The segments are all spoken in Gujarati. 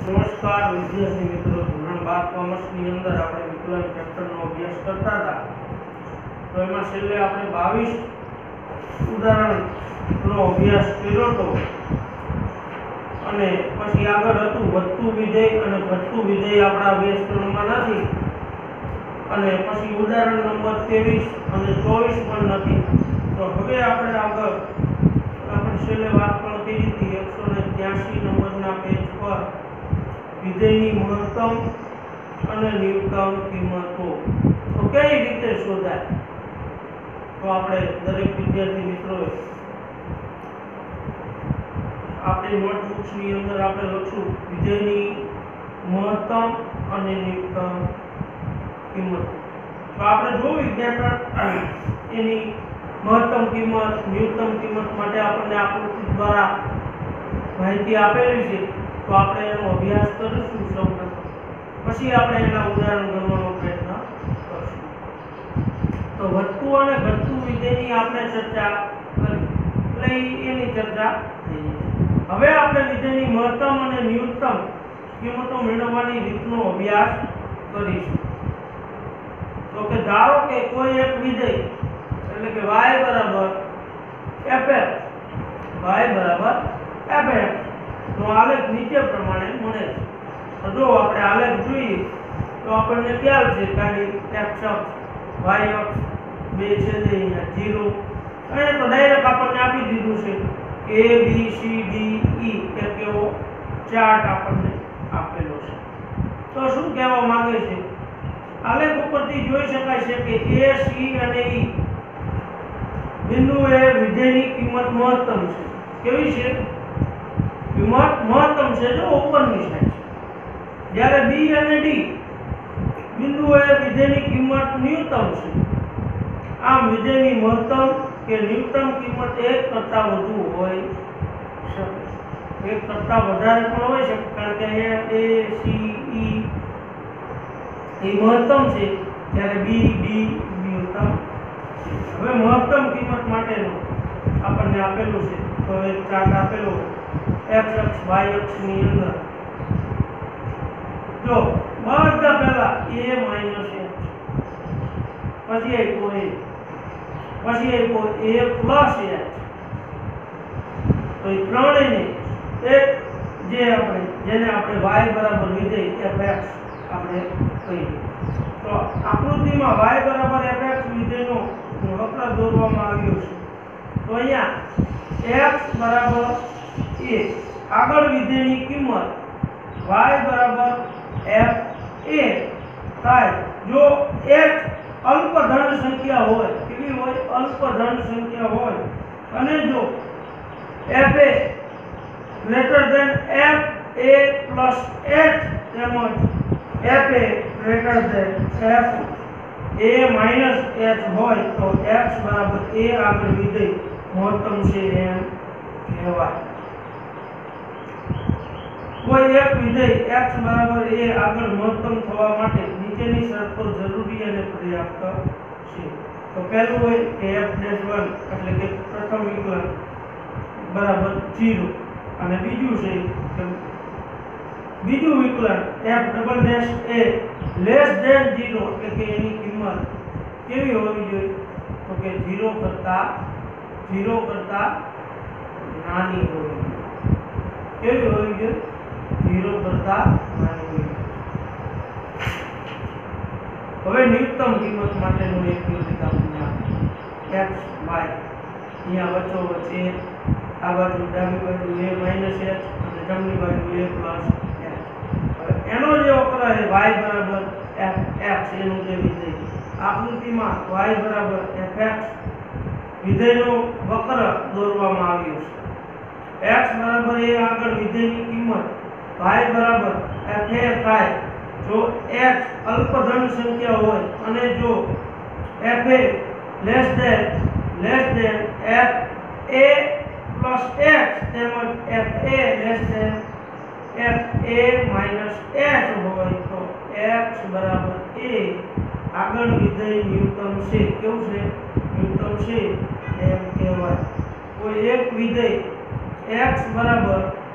नमस्कार विद्यार्थी मित्रों, धोरण 12 कॉमर्सની અંદર આપણે વિકલન ચેપ્ટરનો અભ્યાસ કરતા હતા। તો એમાં છેલ્લે આપણે 22 ઉદાહરણનો અભ્યાસ કર્યો હતો અને પછી આગળ હતું વધતું વિધેય અને ઘટતું વિધેય આપણા અભ્યાસક્રમમાં નથી અને પછી ઉદાહરણ નંબર 23 અને 24 પણ નથી। તો હવે આપણે આગળ છેલ્લે વાત પણ કરી હતી 183 નંબરના પેજ પર વિધેયની મહત્તમ અને ન્યૂનતમ કિંમતો તો કઈ રીતે શોધાય। તો આપણે દરેક વિદ્યાર્થી મિત્રોએ આપણી નોટબુક્સની અંદર આપણે લખશું વિધેયની મહત્તમ અને ન્યૂનતમ કિંમત। તો આપણે જોવી કે એની મહત્તમ કિંમત ન્યૂનતમ કિંમત માટે આપણને આકૃતિ દ્વારા માહિતી આપેલી છે। તો આપણે એનો અભ્યાસ કરીશું સૌપ્રથમ, પછી આપણે એના ઉદાહરણ ગણવાનો પ્રયત્ન કરીશું। તો વધતું અને ઘટતું વિધેયની આપણે ચર્ચા કરી એટલે એની ચર્ચા થઈ ગઈ। હવે આપણે વિધેયની મહત્તમ અને ન્યૂનતમ કિંમતો મેળવવાની રીતનો અભ્યાસ કરીશું। તો કે ધારો કે કોઈ એક વિધેય એટલે કે y બરાબર fx નો આલેખ નીચે પ્રમાણે મળે છે। તો જો આપણે આલેખ જોઈએ તો આપણને ખ્યાલ છે કે આની x અક્ષ y અક્ષ બે છે અહીંયા 0 અને તો ડાયરેક્ટ આપણને આપી દીધું છે a b c d e એક એવો ચાર્ટ આપણને આપેલો છે। તો શું કહેવા માંગે છે, આલેખ ઉપરથી જોઈ શકાય છે કે a c અને e બિંદુએ વિધેયની કિંમત મહત્તમ છે। કેવી છે? કિંમત મહત્તમ છે જો ઉપરની સાઈડ છે, જ્યારે b અને d બિંદુએ વિધેયની કિંમત ન્યૂનતમ છે। આમ વિધેયની મહત્તમ કે ન્યૂનતમ કિંમત એક કરતાં વધુ હોઈ શકે, એક કરતાં વધારે પણ હોઈ શકે, કારણ કે અહીંયા a c e એ મહત્તમ છે જ્યારે b d ન્યૂનતમ છે। હવે મહત્તમ કિંમત માટેનું આપણને આપેલું છે, તો એક ચાર્ટ આપેલો x અક્ષ y અક્ષની અંદર જો બધા પહેલા a - x પછી આપ્યો a પછી આપ્યો a + x, તો એ ત્રણેયને એક જેને આપણે y બરાબર વિધેય fx આપણે કહીએ। તો આકૃતિમાં y બરાબર fx વિધેયનો વક્ર દોરવામાં આવ્યો છે। તો અહીંયા x બરાબર a આગળ વિધેયની કિંમત y બરાબર f a થાય જો x અલ્પધન સંખ્યા હોય। કેવી હોય? અલ્પધન સંખ્યા હોય અને જો f a greater than f a plus h તેમજ f a greater than f a minus h હોય તો x બરાબર a આગળ વિધેય મહત્તમ છે એમ કહેવાય। કોઈ એક વિધેય x બરાબર a આગળ મહત્તમ થવા માટે નીચેની શરતો જરૂરી અને પર્યાપ્ત છે। તો પહેલું હોય કે f'1 એટલે કે પ્રથમ વિકલન બરાબર 0 અને બીજું છે કે બીજું વિકલન f'(a) લેસ ધેન 0 એટલે કે એની કિંમત કેવી હોવી જોઈએ? તો કે 0 કરતા નાની હોવી જોઈએ। કેવી હોવી જોઈએ? 0 કરતા નાની હોવી જોઈએ। હવે ન્યૂનતમ કિંમત માટેનું એક યુનિટ આપણને x y અહીંયા વચ્ચે આ બાજુ ડાબી બાજુ a - h અને જમણી બાજુ a + h। એનો જે વક્ર છે y બરાબર fx એનું જે વિધેય આકૃતિમાં y બરાબર fx વિધેયનો વક્ર દોરવામાં આવ્યો છે। x બરાબર a આગળ વિધેયની કિંમત y બરાબર fa થાય જો x અલ્પધન સંખ્યા હોય અને જો fa less than f a plus x તેમજ fa less than f a minus h હોય તો x બરાબર a આગળ વિધેય ન્યૂનતમ છે। કેવું છે? ન્યૂનતમ છે એમ કહેવાય। કોઈ એક વિધેય x બરાબર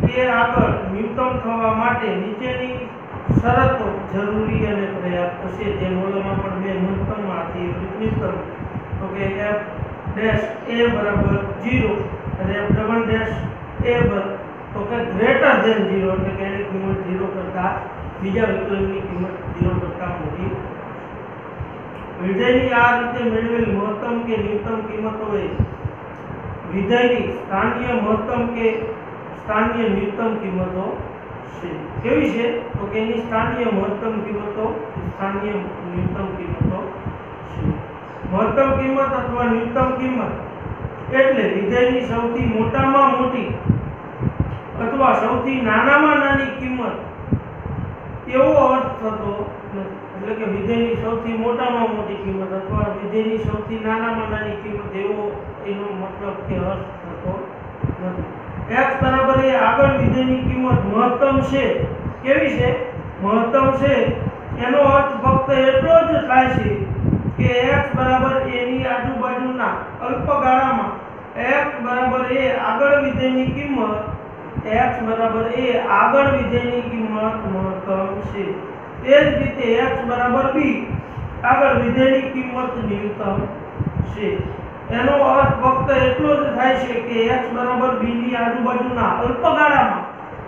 કે આગળ ન્યૂનતમ થવા માટે નીચેની શરતો જરૂરી અને પર્યાપ્ત છે। જે મોલમાં પણ બે ન્યૂનતમમાં હતી ન્યૂનતમ તો કે f ડેશ a બરાબર 0 અને f ડબલ ડેશ a તો કે ગ્રેટર ધેન 0 એટલે કે એની કિંમત 0 કરતા બીજા વિકલનની કિંમત 0 કરતા મોટી। વિધેયની આ રીતે મેળવેલી મહત્તમ કે ન્યૂનતમ કિંમતોએ વિધેયની સ્થાનીય મહત્તમ કે સ્થાનીય ન્યૂનતમ કિંમતો છે। કેવી છે તો કે એની સ્થાનીય મહત્તમ કિંમતો સ્થાનીય ન્યૂનતમ કિંમતો છે। મહત્તમ કિંમત અથવા ન્યૂનતમ કિંમત એટલે વિધેયની સૌથી મોટામાં મોટી અથવા સૌથી નાનામાં નાની કિંમત એવો અર્થ થતો નથી। એટલે કે વિધેયની સૌથી મોટામાં મોટી કિંમત અથવા વિધેયની સૌથી નાનામાં નાની કિંમત એવો એનો મતલબ કે અર્થ થતો નથી। x બરાબર એ આગળ વિધેયની કિંમત મહત્તમ છે। કેવી છે મહત્તમ છે એનો અર્થ ફક્ત એટલો જ થાય છે કે x બરાબર a ની આજુબાજુના અલ્પગાળામાં x બરાબર a આગળ વિધેયની કિંમત x બરાબર a આગળ વિધેયની કિંમત મહત્તમ છે। તે જ રીતે x બરાબર b આગળ વિધેયની કિંમત ન્યૂનતમ છે। એનો અર્થ ફક્ત એટલો જ થાય છે કે x બરાબર b ની આજુબાજુના અલ્પગાળામાં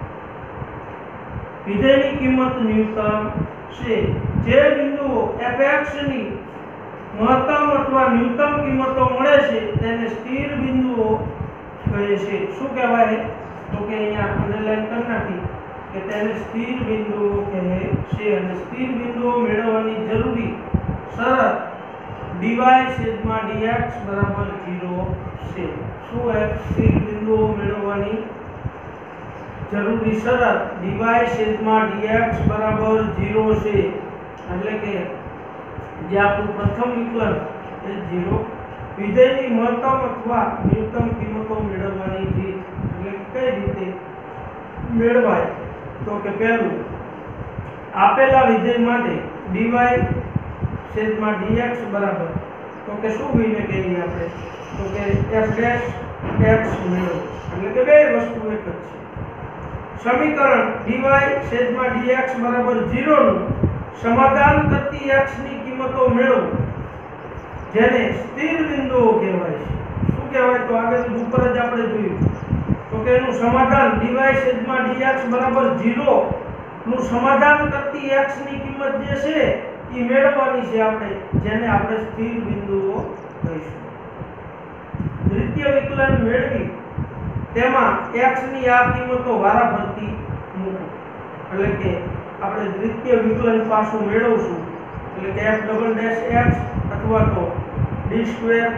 વિધેયની કિંમત ન્યૂનતમ છે। જે બિંદુઓ fx ની મહત્તમ અથવા ન્યૂનતમ કિંમતો મળે છે તેને સ્થિર બિંદુઓ કહે છે। શું કહેવાય તો કે અહીંયા અંડરલાઈન કરી નાખી કે તેને સ્થિર બિંદુઓ કહે છે। અને સ્થિર બિંદુઓ મેળવવાની જરૂરી શરત dy છેદમાં dx બરાબર 0 છે। શું એ સ્થિર બિંદુઓ મેળવવાની જરૂરી શરત dy છેદમાં dx બરાબર 0 છે। એટલે કે જે આપણું પ્રથમ વિકલન એ 0 વિધેયની મહત્તમ અથવા ન્યૂનતમ કિંમતો મેળવવાની રીત એટલે કઈ રીતે મેળવાય તો કે પહેલું આપેલા વિધેય માટે dy છેદમાં dx બરાબર તો કે શું વિને કહીએ આપણે તો કે f ડેશ x મેળવો એટલે કે બે વસ્તુ એક જ છે। સમીકરણ dy છેદમાં dx બરાબર 0 નું સમાધાન કરતી x ની કિંમતો મેળવો જેને સ્થિર બિંદુઓ કહેવાય છે। શું કહેવાય તો આગળ ઉપર જ આપણે જોયું તો કે એનું સમાધાન dy છેદમાં dx બરાબર 0 નું સમાધાન કરતી x ની કિંમત જે છે એ મેળવવાની છે આપણે જેને આપણે સ્થિર બિંદુઓ કહીશું। દ્વિતીય વિકલન મેળવી તેમાં x ની આ કિંમતો વારાફરતી મૂકો એટલે કે આપણે દ્વિતીય વિકલન પાછું મેળવશું એટલે કે f ડબલ ડેશ x અથવા તો d સ્ક્વેર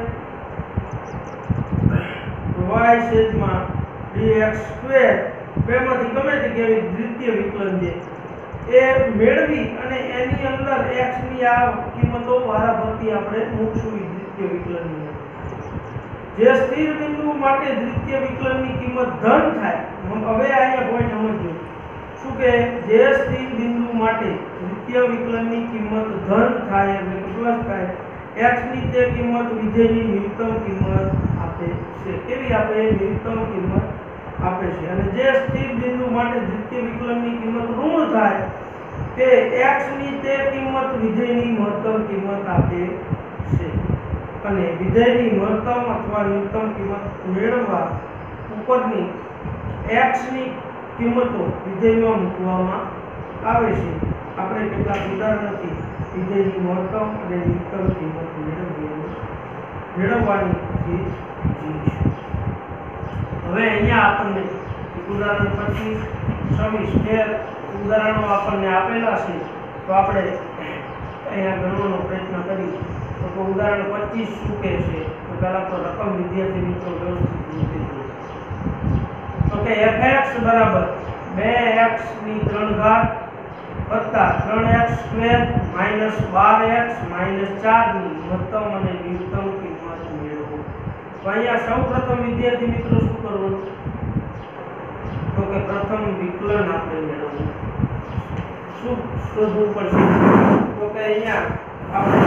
y છેદમાં dx સ્ક્વેર બેમાંથી ગમે તે કેવી દ્વિતીય વિકલન છે એ મેળવી અને એની અંદર x ની આ કિંમતો વારાફરતી આપણે મૂકશું દ્વિતીય વિકલનની અંદર। જે સ્થિર બિંદુ માટે દ્વિતીય વિકલનની કિંમત ધન થાય હવે અહીંયા પોઈન્ટ સમજો શું કે જે સ્થિર બિંદુ માટે દ્વિતીય વિકલનની કિંમત ધન થાય એટલે કે પ્લસ થાય x ની તે કિંમત વિધેયની ન્યૂનતમ કિંમત આપે છે। કેવી આપે ન્યૂનતમ કિંમત આપે છે। અને જે સ્થિર બિંદુ માટે દ્વિતીય વિકલનની કિંમત ઋણ થાય તે x ની તે કિંમત વિધેયની મહત્તમ કિંમત આપે છે। અને વિધેયની મહત્તમ અથવા ન્યૂનતમ કિંમત મેળવવા ઉપરની x ની કિંમતો વિધેયમાં મૂકવામાં આવે છે। આપણે કેટલાક ઉદાહરણથી વિધેયની મહત્તમ અને ન્યૂનતમ કિંમત મેળવવાની રીત જોઈશું। હવે અહીંયા આપણને ઉદાહરણ 25 26 બે ઉદાહરણો આપણને આપેલા છે તો આપણે અહીંયા ગણવાનો પ્રયત્ન કરીએ તો ઉદાહરણ 25 શું કહે છે તો પહેલા તો રકમ વિદ્યાર્થી મિત્રો વ્યવસ્થિત રીતે જુઓ તો કે fx બરાબર 2x ની 3 ઘાત વત્તા 3x square minus 12x minus 4 ની મહત્તમ અને ન્યૂનતમ કિંમત મેળવો। તો અહીંયા સૌપ્રથમ વિદ્યાર્થી મિત્રો શું કરવાનું તો કે પ્રથમ વિકલન આપણે મેળવવું શું શોધવું પડશે તો કે અહીંયા આપણે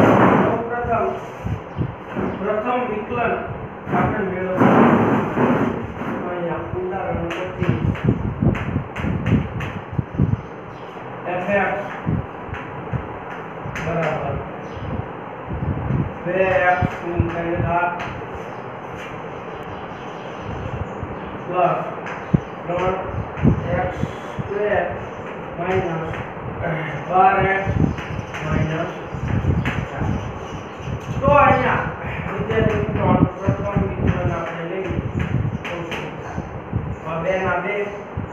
પ્રથમ વિકલન આપણે મેળવવું। અહીંયા ઉદાહરણ 25 plus 3x square minus 12x minus 4. તો અહીંયા વિદ્યાર્થી મિત્રો પ્રથમ વિકલન આપણે લઈએ તો શું થાય? 2 ના 2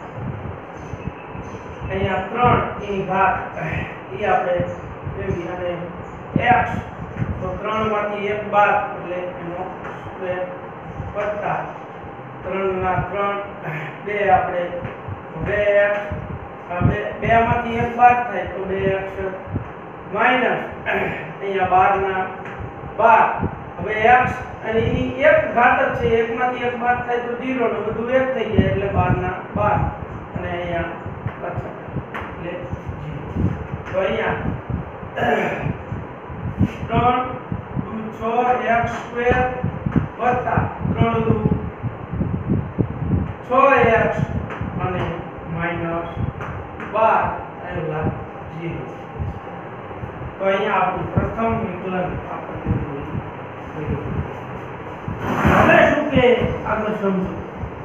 અહીંયા 3 ની ઘાત એ આપણે લેવી અને x તો 3 માંથી 1 બાદ એટલે એનો સ્ક્વેર વત્તા 3 ના 3 2 આપણે 2x 2 માંથી 1 બાદ થાય તો 2x માઈનસ અહીંયા 12 ના 12 હવે x અને એની એક ઘાત જ છે, એક માંથી 1 બાદ થાય તો 0 ને બધું 1 થઈ જાય એટલે 12 ના 12 અને અહીંયા પાછા એટલે 0. તો અહીંયા 3 6x સ્ક્વેર વત્તા 3 દુ 6x અને માઈનસ 12 આવ્યા 0. તો અહીંયા આપણું પ્રથમ વિકલન આપણે હવે શું કે આગળ સમજો.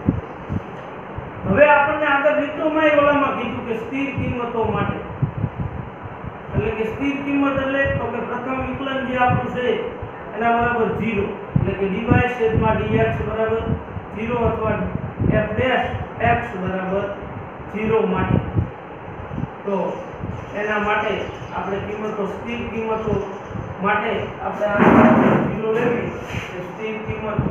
હવે આપણને આગળ રીતોમાં ઓલામાં કીધું કે સ્થિર કિંમતો માટે એટલે કે સ્થિર કિંમત એટલે તો કે પ્રથમ વિકલન જે આપણું છે એના બરાબર 0 એટલે કે dy છેદમાં dx બરાબર 0 અથવા f ડેશ x બરાબર 0 માટે તો એના માટે આપણે કિંમતો સ્થિર કિંમતો માટે આપણે આ 0 લેવી કે સ્થિર કિંમતો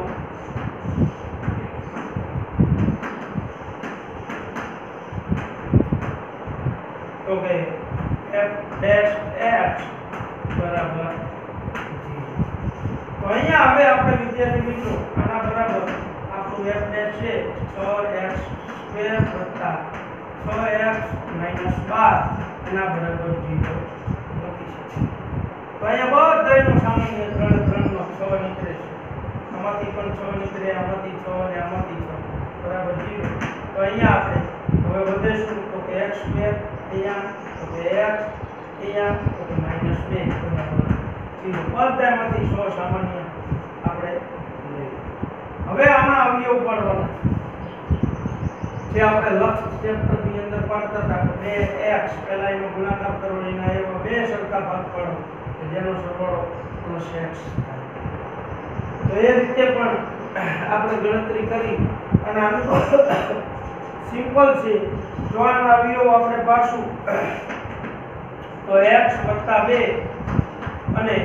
તો કે f ડેશ x બરાબર 0. તો અહીંયા હવે આપણે વિદ્યાર્થી મિત્રો આના બરાબર આપણું f ડેશ છે 6x સ્ક્વેર વત્તા 6x માઈનસ 12 એના બરાબર 0 લખી શકીએ. તો અહીંયા બધાયનો સામાન્ય 3 નો 6 નીકળે છે, આમાંથી પણ 6 નીકળે, આમાંથી 6 અને આમાંથી 6 બરાબર 0. તો અહીંયા આપણે હવે વધે શું તો કે x સ્ક્વેર અહીંયા તો કે x અહીંયા તો કે માઈનસ 2 બરાબર 0. બધાયમાંથી 6 સામાન્ય આપણે લઈએ. હવે આના અવયવ પાડવાના જે આપણે લક્ષ ચેપ્ટર ની અંદર પાડતા હતા કે 2x પહેલા એનો ગુણાકાર કરવો એના એવા બે સરખા ભાગ પાડો કે જેનો સરવાળો પ્લસ x થાય. તો એ રીતે પણ આપણે ગણતરી કરી અને આનું સિમ્પલ છે. જો આના અવયવ આપણે પાછું તો x 2 અને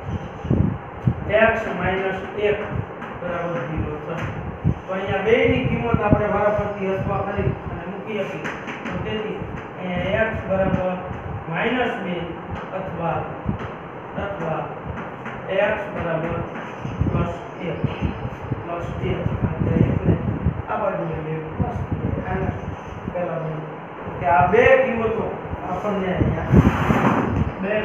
x - 1 બરાબર 0 થશે. તો અહીંયા બેની કિંમત આપણે વારાફરતી અથવા કરી અને મૂકી આપી તો તેથી અહીંયા x બરાબર -2 અથવા x બરાબર +1 એટલે આ બાજુ લઈએ પ્લસ આના પહેલા કે આ બે કિંમતો આપણને અહીંયા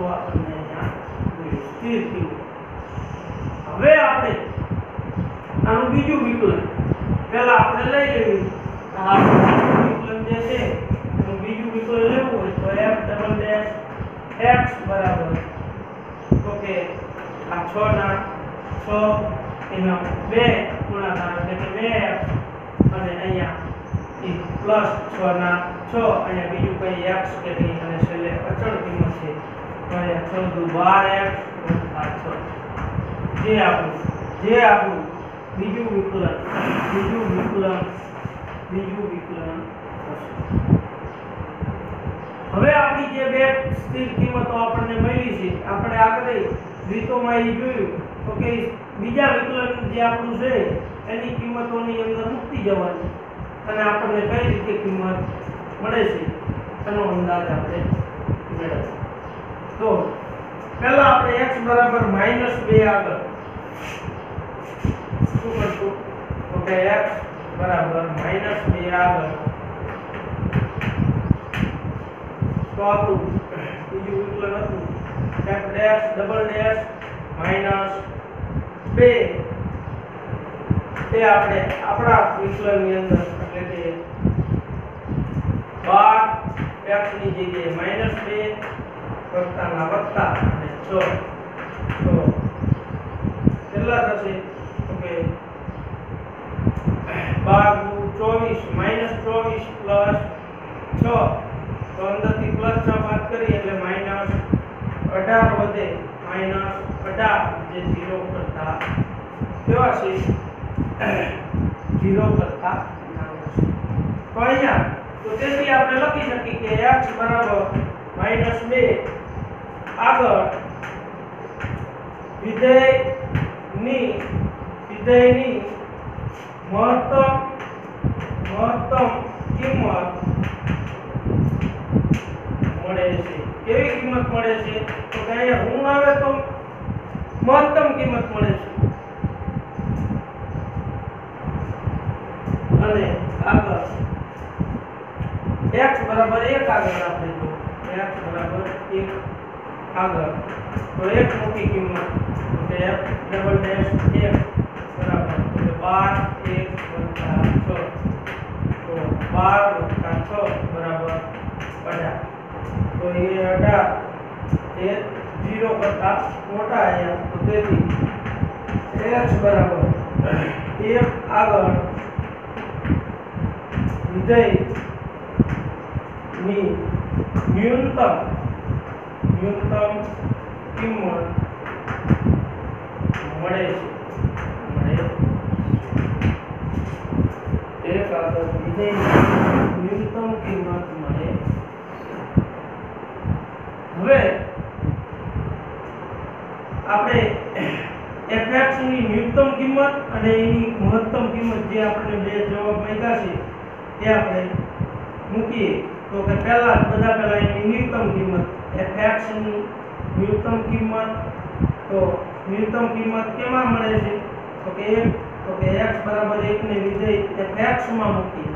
સ્થિર કિંમત. હવે આપણે આનું બીજું વિકલન પહેલા આપણે લઈ લેવું. આ વિકલન જે છે એનું બીજું વિકલન લેવું હોય તો f ડબલ ડેશ x બરાબર તો કે આ 6 ના 6 એનો 2 ગુણાકાર એટલે કે 2x અને અહીંયા ઈ પ્લસ 6 ના 6 અહીંયા બીજું કઈ x કે નહીં અને છેલ્લે અચળ કિંમત છે તો અહીંયા 6 દુ 12x + 6 જે આપણું બીજું વિકલન થશે. હવે આપણી જે બે સ્થિર કિંમતો આપણને મળી છે આપણે આગળ રીતોમાં એ જોયું તો કે બીજા વિકલન જે આપણું છે એની કિંમતોની અંદર મૂકી જવાની અને આપણને કઈ રીતે કિંમત મળે છે એનો અંદાજ આપણે મેળવવો. તો પહેલા આપણે x બરાબર -2 આગળ શું કરશું તો કે x બરાબર -2 આગળ તો આપણું બીજું વિકલન હતું f ડેશ ડબલ ડેશ -2 તે આપણે આપણા વિકલનની અંદર એટલે કે 12 x ની જગ્યાએ -2 વત્તાના વત્તા અને 6 તો કેટલા થશે તો કે 12 તો અંદરથી +6 બાદ કરીએ એટલે -18 વધે, -18 જે 0 કરતા કેવા છે 0 કરતા નાનો છે. તો અહીંયા તો તેથી આપણે લખી શકીએ કે x બરાબર -2 આગળ વિધેયની મહત્તમ કિંમત મળે છે. કેવી કિંમત મળે છે? તો કે અહીંયા ઋણ આવે તો મહત્તમ કિંમત મળે છે અને આગળ x બરાબર 1 આગળ આપણે જો x બરાબર 1 આગળ તો એક મોટી કિંમત તો કે f ડબલ ડેશ 1 બરાબર તો 12 1 + 6 તો 12 + 6 બરાબર 18 તો એ 18 એ 0 કરતા મોટા આવ્યા તો તેથી x બરાબર 1 આગળ વિધેયની ન્યૂનતમ કિંમત મળે છે એક આગળ વિધેયની ન્યૂનતમ કિંમત મળે. હવે આપણે fx ની ન્યૂનતમ કિંમત અને એની મહત્તમ કિંમત જે આપણે બે જવાબ માંગ્યા છે તે આપણે મૂકીએ તો કે પહેલા એની ન્યૂનતમ કિંમત fx ની ન્યૂનતમ કિંમત તો ન્યૂનતમ કિંમત કેમાં મળે છે તો કે x બરાબર 1 ને વિધેય fx માં મૂકીએ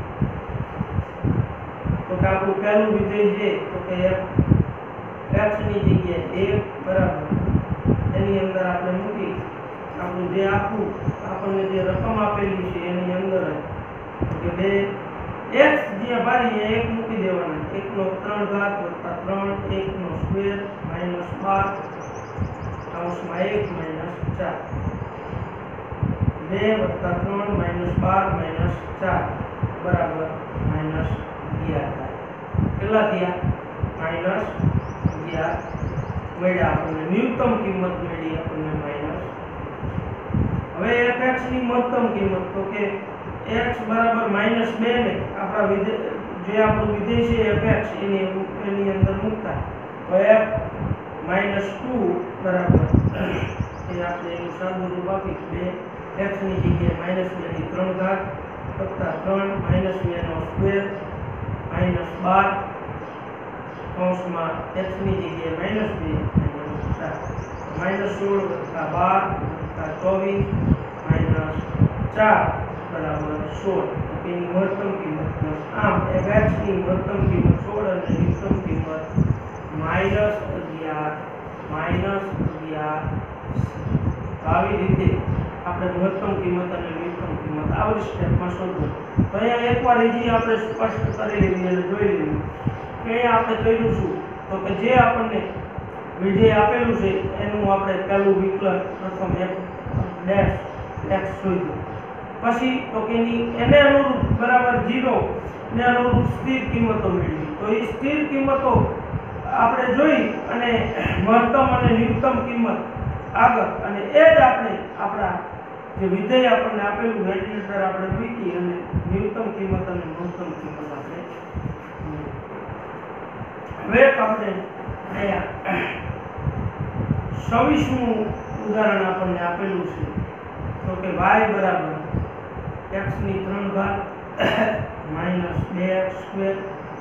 તો કે આપણું પહેલું વિધેય છે તો કે x ની જગ્યાએ 1 બરાબર એની અંદર આપણે મૂકી આપણું જે આપણને જે રકમ આપેલી છે એની અંદર કે 2 x જે બારી 1 મૂકી દેવાના 1 નો 3 ઘાત વત્તા 3 1 નો સ્ક્વેર -12 કૌંસમાં 1 -4 2 વત્તા 3 -12 -4 બરાબર -11 થાય. કેટલા થયા? -11 મળ્યા આપણને ન્યૂનતમ કિંમત મળી આપણને માઈનસ. હવે fx ની મહત્તમ કિંમત તો કે x બરાબર -2 ને આપણા વિધેય જે આપણું વિધેય છે fx એની અંદર મૂકતા તો f -2 બરાબર એ આપણે એનું સાદું રૂપ આપી 2 x ની જગ્યાએ -2 ની 3 ઘાત વત્તા 3 -2 નો સ્ક્વેર -12 કૌંસમાં x ની જગ્યાએ -2 -4 -16 વત્તા 12 વત્તા 24 બરાબર 16 તો એની મહત્તમ કિંમત આમ fx ની મહત્તમ કિંમત 16 અને ન્યૂનતમ કિંમત -11 આવી રીતે આપણે મહત્તમ કિંમત અને ન્યૂનતમ કિંમત આવી સ્ટેપમાં શોધવું. તો અહીંયા એકવાર હજી આપણે સ્પષ્ટ કરી લેવી અને જોઈ લેવી કે અહીંયા આપણે કર્યું શું તો કે જે આપણને વિધેય આપેલું છે એનું આપણે પહેલું વિકલન પ્રથમ f ડેશ x શોધ્યું પછી તો કે એને અનુરૂપ બરાબર 0 ને અનુરૂપ સ્થિર કિંમતો મેળવી તો એ સ્થિર કિંમતો આપણે જોઈ અને મહત્તમ અને ન્યૂનતમ કિંમત આગળ અને એ જ આપણે આપણા જે વિધેય આપણને આપેલું એની અંદર આપણે મૂકી અને ન્યૂનતમ કિંમત અને મહત્તમ કિંમત આપણે હવે આપણે અહીંયા 26મું ઉદાહરણ આપણને આપેલું છે તો કે y બરાબર x ની 3 ઘાત -2x સ્ક્વેર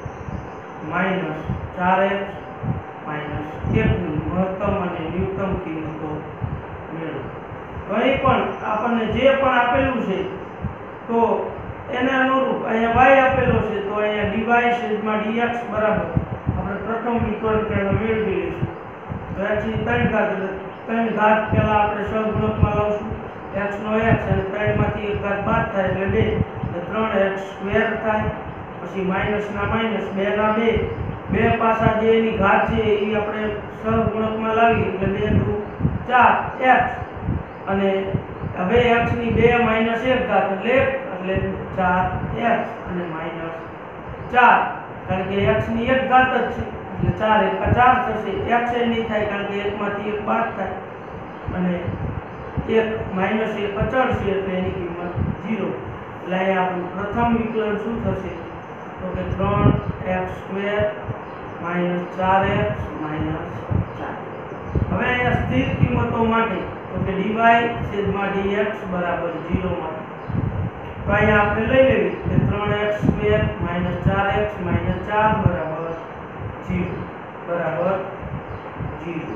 -4x -1 ની મહત્તમ અને ન્યૂનતમ કિંમતો મેળવો. અહીં પણ આપણને જે પણ આપેલું છે તો એને અનુરૂપ અહીંયા y આપેલો છે તો અહીંયા dy છેદમાં dx બરાબર આપણે પ્રથમ વિકલન પહેલા મેળવી લઈશું તો x ની 3 ઘાત એટલે 3 ઘાત પહેલા આપણે સહગુણકમાં લાવશું x નો x અને 3 માંથી 1 ઘાત બાદ થાય એટલે 2 એટલે 3x સ્ક્વેર થાય પછી માઈનસ ના માઈનસ 2 ના 2 પાછા જે એની ઘાત છે એ આપણે સહગુણકમાં લાવી એટલે 2 દુ 4x અને હવે x ની 2 - 1 ઘાત એટલે 4x અને -4 કારણ કે x ની એક ઘાત જ છે એટલે 4 એકા 4 થશે. x એ નહીં થાય કારણ કે 1 માંથી 1 બાદ થાય અને 1 માઈનસ 1 અચળ છે એટલે એની કિંમત 0. એટલે અહીંયા આપણું પ્રથમ વિકલન શું થશે તો કે 3x² માઈનસ 4x માઈનસ 4. હવે અહીંયા સ્થિર કિંમતો માટે તો કે dy છેદમાં dx બરાબર 0 માટે તો અહીંયા આપણે લઈ લેવી કે 3x² માઈનસ 4x માઈનસ 4 બરાબર 0 બરાબર 0.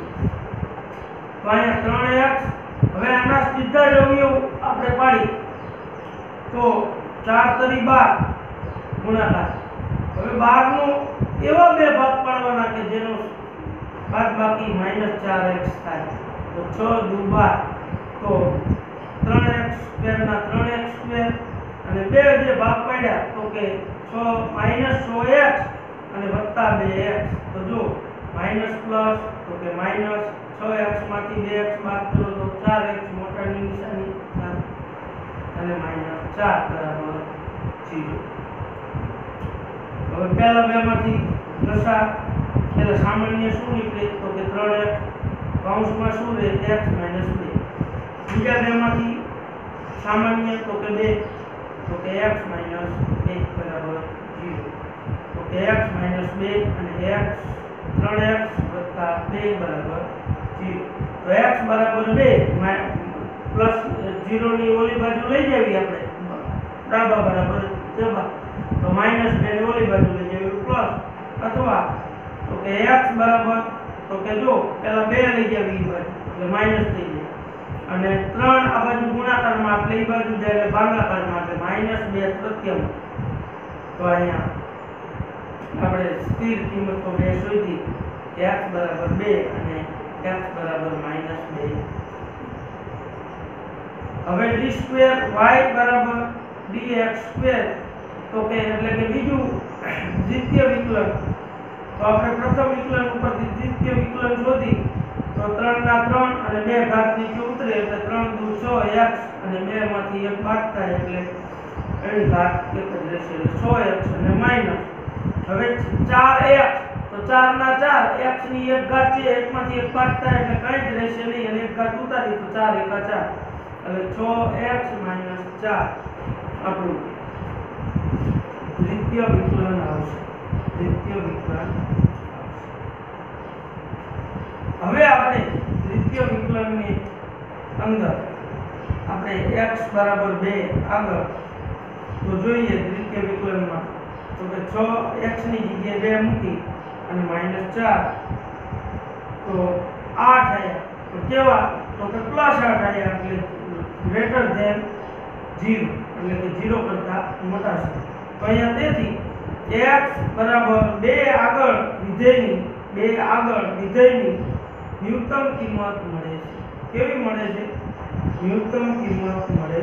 તો અહીંયા 3x હવે આના સીધા જ અવયવ આપણે પાડી તો 4 તરી 12 ગુણાકાર. હવે 12 નો એવા બે ભાગ પાડવાના કે જેનો બાદબાકી -4x થાય તો 6 દુ 12 તો 3x² ના 3x² અને બે જે ભાગ પાડ્યા તો કે 6x અને વત્તા 2x તો જો માઈનસ પ્લસ તો કે માઈનસ 6x માંથી 2x બાદ કરો તો 4x મોટાની નિશાની અને -4 બરાબર 0. હવે પહેલા બેમાંથી લસા એટલે સામાન્ય શું નીકળે તો કે 3x કૌંસમાં શું રહે x - 2. બીજા બેમાંથી સામાન્ય તો કે 2 તો કે x - 2 બરાબર 0. તો કે x - 2 અને x 3x + 2 બરાબર 0. તો x બરાબર 2 પ્લસ 0 ની ઓલી બાજુ લઈ જાવી આપણે ડાબા બરાબર જબા તો -2 ની ઓલી બાજુ લઈ જાવી પ્લસ અથવા તો કે x બરાબર તો કે જો પહેલા 2 લઈ જાવી બાજુ એટલે માઈનસ થઈ જાય અને 3 આ બાજુ ગુણાકારમાં એટલે એ બાજુ જાય એટલે ભાગાકારમાં એટલે -2 તૃતીયાંશ. તો અહીંયા આપણે સ્થિર કિંમતો બે શોધી x બરાબર 2 અને x બરાબર -2. હવે d² y બરાબર dx² તો કે એટલે કે બીજું દ્વિતીય વિકલન તો આપણે પ્રથમ વિકલન ઉપરથી દ્વિતીય વિકલન શોધી તો 3 ના 3 અને 2 ઘાત નીચે ઉતરે એટલે 3 દુ 6x અને 2 માંથી 1 બાદ થાય એટલે એની ઘાત એક જ રહેશે એટલે 6x અને માઈનસ. હવે 4x તો 4 ના 4 x ની એક ઘાત છે 1 માંથી 1 બાદ થાય એટલે કંઈ જ રહેશે નહીં અને એક ઘાત ઉતારી તો 4 એકા 4 એટલે 6x - 4 આપણું દ્વિતીય વિકલન આવશે. દ્વિતીય વિકલન હવે આપણે દ્વિતીય વિકલનની અંદર આપણે x બરાબર 2 આગળ તો જોઈએ દ્વિતીય વિકલનમાં તો કે 6x ની જગ્યાએ 2 મૂકી અને -4 તો 8 આયા તો કેવા તો કે +8 આયા એટલે ગ્રેટર ધેન 0 એટલે કે 0 કરતા મોટા છે. તો અહીંયા તેથી x બરાબર 2 આગળ વિધેયની ન્યૂનતમ કિંમત મળે છે. કેવી મળે છે? ન્યૂનતમ કિંમત મળે.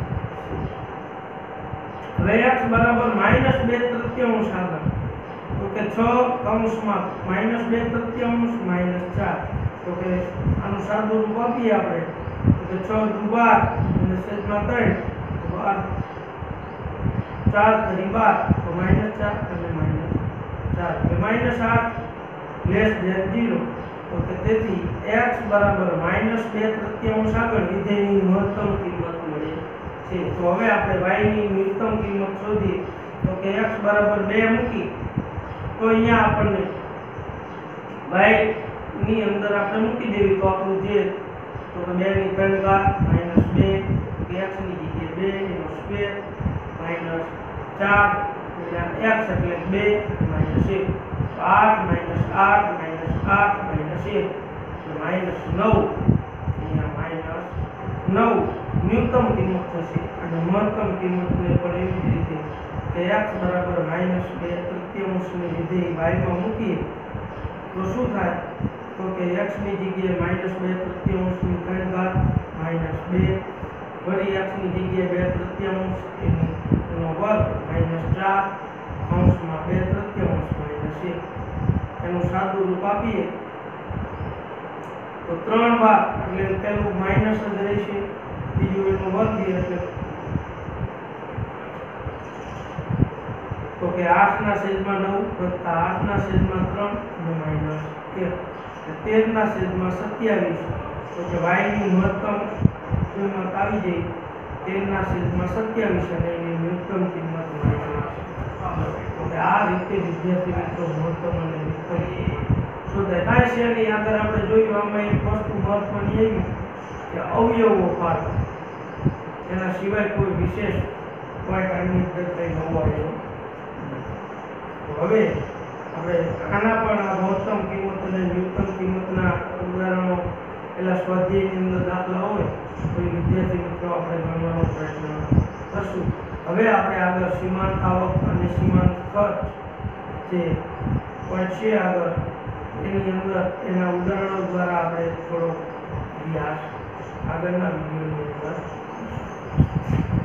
હવે x બરાબર -2 તૃતીયાંશ આગળ તો કે 6 કૌંસમાં -2 તૃતીયાંશ -4 તો કે આનું સાદું રૂપ આપીએ આપણે તો કે 6 દુ 12 અને છેદમાં 3 તો 4 તરી 12 તો -4 અને -4 એટલે -8 લેસ ધેન 0 તો કે તેથી x બરાબર -2 તૃતીયાંશ આગળ વિધેયની મહત્તમ કિંમત મળે છે. તો હવે આપણે y ની ન્યૂનતમ કિંમત શોધીએ તો કે x બરાબર 2 મૂકી તો અહીંયા આપણને y ની અંદર આપણે મૂકી દેવી તો આપણું જે તો કે 2 ની 3 ઘાત -2 x ની જગ્યાએ 2 એનો સ્ક્વેર -4 x એટલે 2 -1 તો 8 -8 -8 -1 -9 અહીંયા -9 ન્યૂનતમ કિંમત થશે અને મહત્તમ કિંમતને પણ એવી જ રીતે કે x બરાબર -2 તૃતીયાંશને વિધેય y માં મૂકીએ તો શું થાય તો કે x ની જગ્યાએ -2 તૃતીયાંશની 3 ઘાત -2 વળી x ની જગ્યાએ 2 તૃતીયાંશ એનો વર્ગ -4 કૌંસમાં 2 તૃતીયાંશ -1 એનું સાદું રૂપ આપીએ તો 3 વાર એટલે પેલું માઈનસ જ રહેશે બીજું એનો વર્ગ એટલે તો તો કે 8/9 વત્તા 8/3 અને માઇનસ 1 13/27 તો કે y ની મહત્તમ કિંમત આવી જાય 13/27 અને એની ન્યૂનતમ કિંમત તો કે આ રીતે વિદ્યાર્થી મિત્રો મહત્તમ અને ન્યૂનતમ કિંમત શોધાય. કાંઈ છે નહીં, આગળ આપણે જોયું આમાં એક વસ્તુ મહત્વની એવી કે અવયવો પાડો, એના સિવાય કોઈ વિશેષ પોઈન્ટ આની અંદર કંઈ નવો આવ્યો. હવે આપણે આના પણ આ મહત્તમ કિંમત અને ન્યૂનતમ કિંમતના ઉદાહરણો પેલા સ્વાધ્યાયની અંદર દાખલા હોય તો એ વિદ્યાર્થી મિત્રો આપણે ગણવાનો પ્રયત્ન કરશું. હવે આપણે આગળ સીમાંત આવક અને સીમાંત ખર્ચ જે પોઈન્ટ છે આગળ એની અંદર એના ઉદાહરણો દ્વારા આપણે થોડો અભ્યાસ આગળના વિડીયોની અંદર